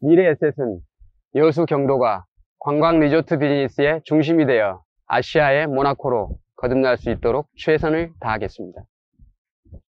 미래에셋은 여수 경도가 관광 리조트 비즈니스의 중심이 되어 아시아의 모나코로 거듭날 수 있도록 최선을 다하겠습니다.